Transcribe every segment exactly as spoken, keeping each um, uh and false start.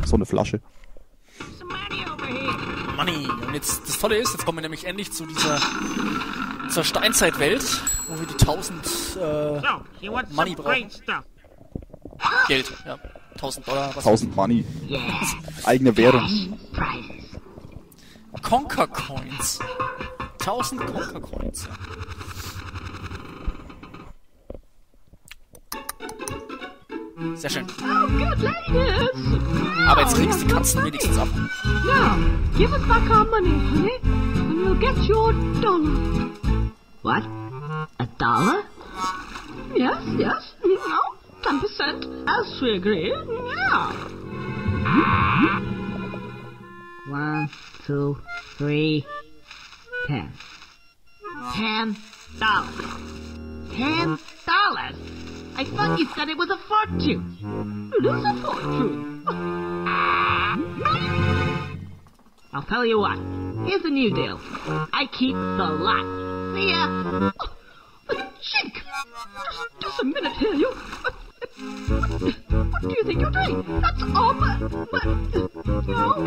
so eine Flasche. Money. Und jetzt, das Tolle ist, jetzt kommen wir nämlich endlich zu dieser, zur Steinzeitwelt, wo wir die tausend äh, Money brauchen. Geld, ja. tausend Dollar. Was tausend Money. Eigene Währung. Conker Coins. tausend Conker Coins. Sehr schön. Aber jetzt kriegst du die Katzen wenigstens ab. Now, give us back our money, honey, and you'll get your dollar. What? A dollar? Yes, yes. No, ten percent, as we agreed. Yeah. One, two, three, ten. Ten dollars. Ten dollars. I thought you said it was a fortune. It is a fortune. I'll tell you what. Here's a new deal. I keep the lot. See ya. Oh, Chink! Just, just a minute here, you. What, what do you think you're doing? That's all but, but, you know.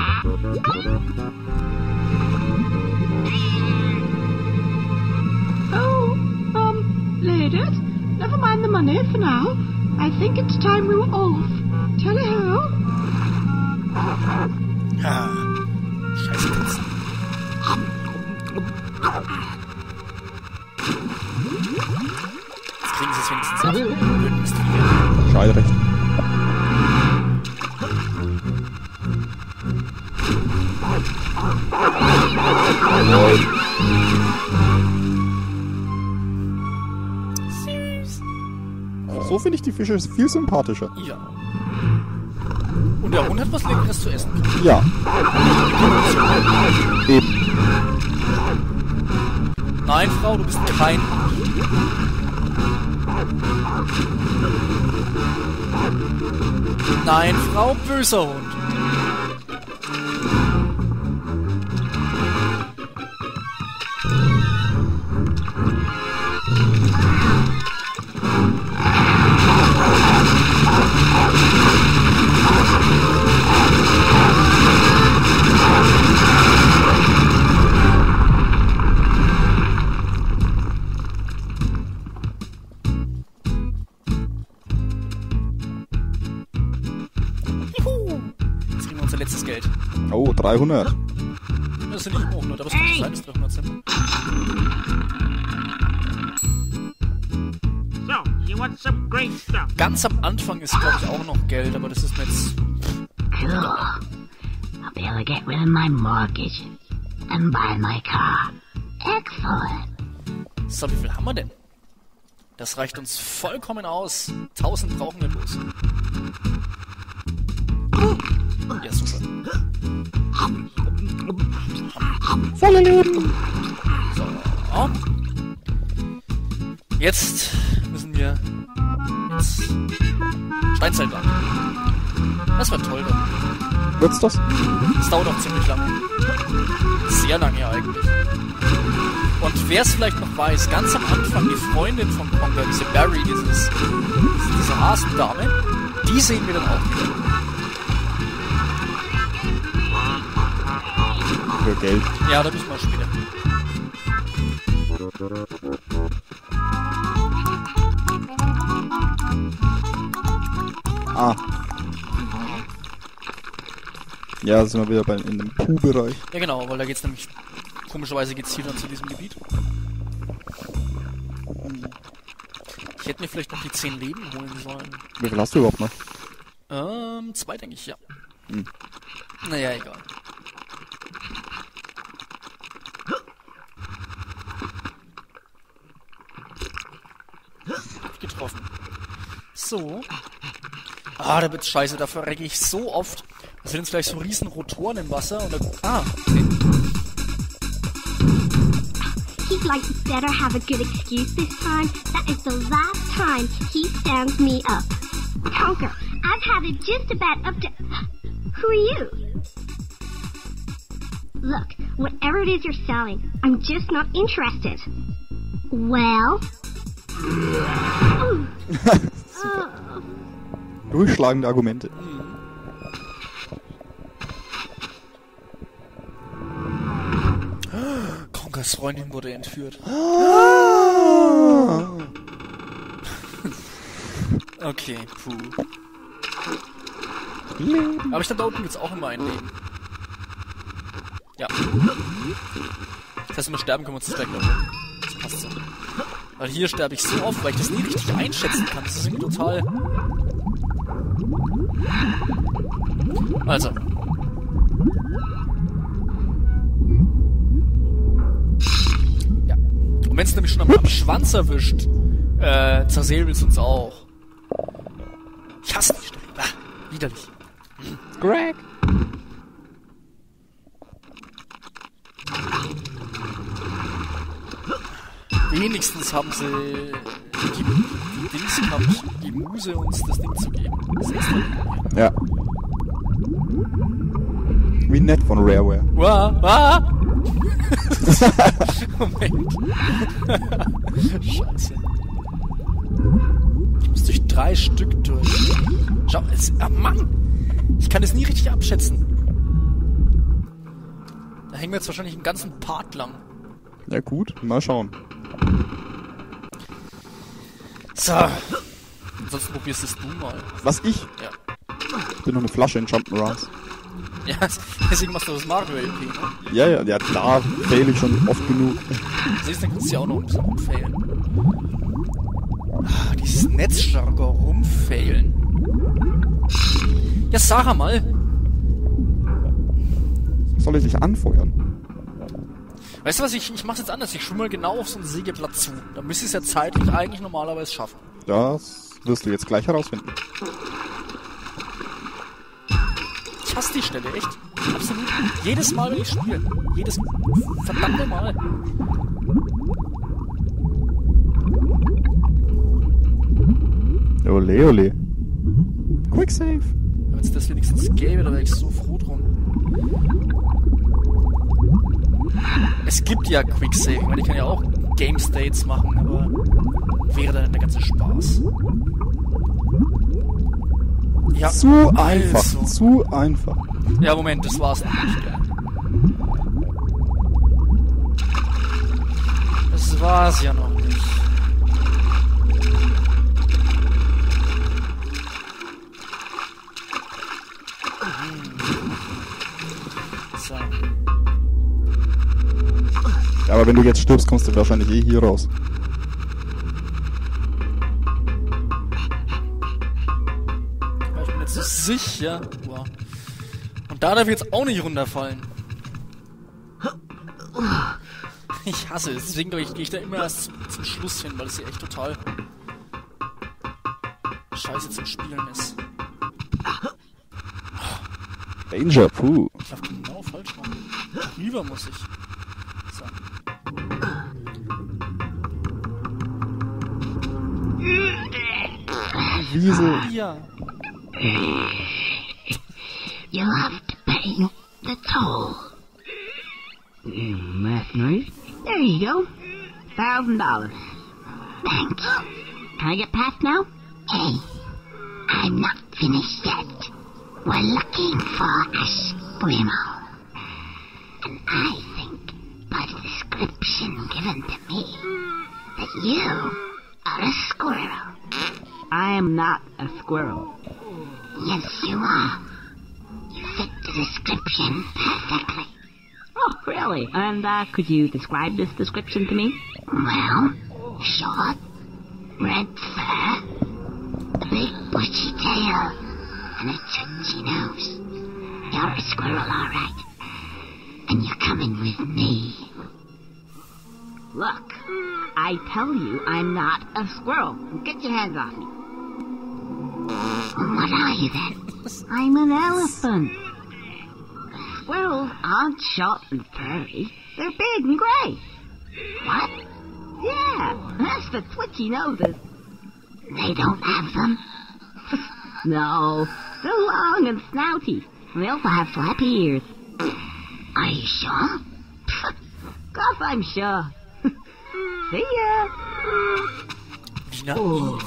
Oh, um, ladies, never mind the money for now. I think it's time we were off. Tally-ho. Ah, scheiße Katzen. Jetzt kriegen sie es wenigstens ab. Blöden ist die Schade recht. Süß. So finde ich die Fische viel sympathischer. Ja. Und der Hund hat was Leckeres zu essen. Ja. Eben. Nein, Frau, du bist kein Hund. Nein, Frau, böser Hund. Letztes Geld. Oh, dreihundert. Das sind nicht immer hundert, aber es kann nicht sein, dass dreihundert sind. So, you want some great stuff? Ganz am Anfang ist, glaube ich, auch noch Geld, aber das ist mir jetzt... Cool. I'll be able to get rid of my mortgage and buy my car. Excellent. So, wie viel haben wir denn? Das reicht uns vollkommen aus. tausend brauchen wir bloß. Ja, super. Volle Leben. So. Jetzt müssen wir ins Steinzeitland. Das war toll dann. Wird's das? Das dauert auch ziemlich lange. Sehr lange eigentlich. Und wer es vielleicht noch weiß, ganz am Anfang die Freundin von Conker, diese Barry, dieses, diese Hasendame, die sehen wir dann auch wieder. Für Geld. Ja, da müssen wir später. Ah. Ja, sind wir wieder bei, in dem Puh-Bereich. Ja genau, weil da geht's nämlich, komischerweise geht's hier dann zu diesem Gebiet. Ich hätte mir vielleicht noch die zehn Leben holen sollen. Wie viel hast du überhaupt noch? Ähm, zwei denke ich, ja. Hm. Naja, egal. Getroffen. So. Ah, da wird's scheiße, da verrecke ich so oft. Da sind jetzt gleich so riesen Rotoren im Wasser und da... Ah, okay. He'd like to better have a good excuse this time. That is the last time he stands me up. Conker, I've had it just about up to... Who are you? Look, whatever it is you're selling, I'm just not interested. Well... Durchschlagende Argumente. Joches Freundin wurde entführt. Okay, puh. Aber ich glaube, da unten gibt's auch immer ein Leben. Ja. Das heißt, wenn wir sterben, können wir uns das gleich noch holen. Das passt so. Weil hier sterbe ich so oft, weil ich das nie richtig einschätzen kann. Das ist irgendwie total... Also. Ja. Und wenn es nämlich schon am, am Schwanz erwischt, äh, zersäbelt's uns auch. Ich hasse die Stelle. Ah, widerlich. Greg! Wenigstens haben sie die, die Dings gehabt, die Muse, uns das Ding zu geben. Das ist Ja. Wie nett von Rareware. Wow, wow. Moment. Scheiße. Ich muss durch drei Stück durch. Schau, es, ah Mann! Ich kann es nie richtig abschätzen. Da hängen wir jetzt wahrscheinlich einen ganzen Part lang. Ja gut, mal schauen. So. Ansonsten probierst es du mal. Was, ich? Ja. Ich bin noch eine Flasche in Jump'n'Runs. Ja, deswegen machst du das Mario-L P, ne? Ja, ja, ja, da fail ich schon oft genug. Siehst du, dann kannst du ja auch noch ein bisschen rumfailen. Ah, dieses Netzjargon rumfailen. Ja, sag mal. Soll ich dich anfeuern? Weißt du was, ich, ich mach's jetzt anders. Ich schwimme mal genau auf so ein Sägeblatt zu. Dann müsste ich es ja zeitlich eigentlich normalerweise schaffen. Das wirst du jetzt gleich herausfinden. Ich hasse die Stelle, echt. Absolut. Jedes Mal, wenn ich spiele. Jedes verdammte Mal. Ole, ole. Quick save. Wenn es das wenigstens gäbe, da wäre ich so froh drum. Es gibt ja Quick Save. Ich meine, ich kann ja auch Game States machen, aber wäre dann der ganze Spaß. Ja, Zu einfach, also. zu einfach. Ja, Moment, das war's noch nicht, gell? Das war's ja noch nicht. So. Ja, aber wenn du jetzt stirbst, kommst du wahrscheinlich eh hier raus. Ich bin jetzt so sicher. Wow. Und da darf ich jetzt auch nicht runterfallen. Ich hasse es. Deswegen gehe ich, geh ich da immer erst zum, zum Schluss hin, weil es hier echt total scheiße zum Spielen ist. Danger, puh. Ich darf genau falsch machen. Rüber muss ich. So. Wieso? Ja. You'll have to pay the toll. Mm, that's nice. There you go. Thousand dollars. Thanks. Can I get past now? Hey, I'm not finished yet. We're looking for a squirrel. And I think by the description given to me that you are a squirrel. I am not a squirrel. Yes, you are. You fit the description perfectly. Oh, really? And uh, could you describe this description to me? Well, short, red fur, a big bushy tail, and a tootsie nose. You're a squirrel, all right. And you're coming with me. Look, I tell you I'm not a squirrel. Get your hands off me. What are you then? I'm an elephant. Squirrels aren't short and furry. They're big and gray. What? Yeah, that's the twitchy noses. They don't have them? No, they're long and snouty. And they also have flappy ears. Are you sure? Of course I'm sure. See ya. Wie naiv.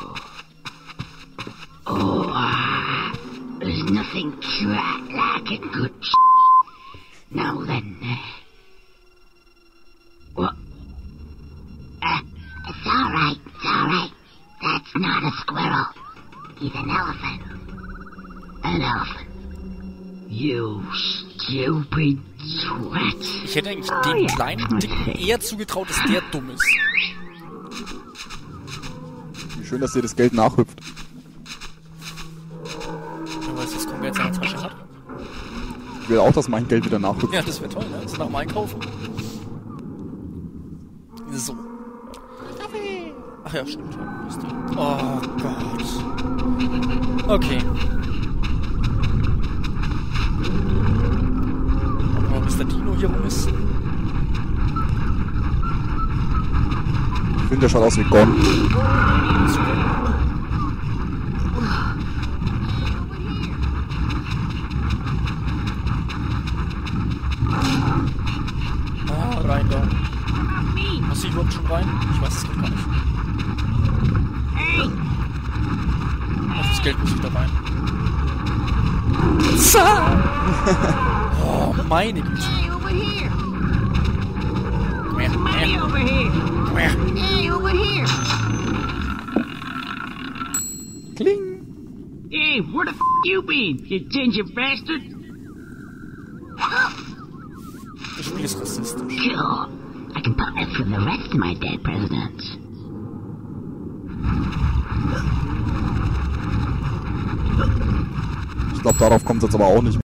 Oh, ah, there's nothing quite like a good sh**. Now then, uh, What? Uh, it's all right, it's all right. That's not a squirrel. He's an elephant. An elephant. You stupid twat. Ich hätte eigentlich dem kleinen Dicken eher zugetraut, dass der dumm ist. Wie schön, dass dir das Geld nachhüpft. Wer weiß, was Konga jetzt in der Tasche hat. Ich will auch, dass mein Geld wieder nachhüpft. Ja, das wäre toll, ne? Ist nach dem Einkaufen. So. Ach ja, stimmt. Ja. Ist die. Oh Gott. Okay. Aber Mister Dino hier rum ist. Ich finde, der schaut aus wie Gon. Super. Ah, rein da. Muss ich überhaupt schon rein? Ich weiß es gar nicht. Auf das Geld muss ich da rein. Oh, meine Güte. Hey, over here! Komm her, komm Hey, her, over here! komm her. Hey, over here! Kling! Hey, where the f*** you been, you ginger bastard? Das Spiel ist rassistisch. Cool. I can buy it from the rest of my dead presidents. Ich glaube, darauf kommt es jetzt aber auch nicht.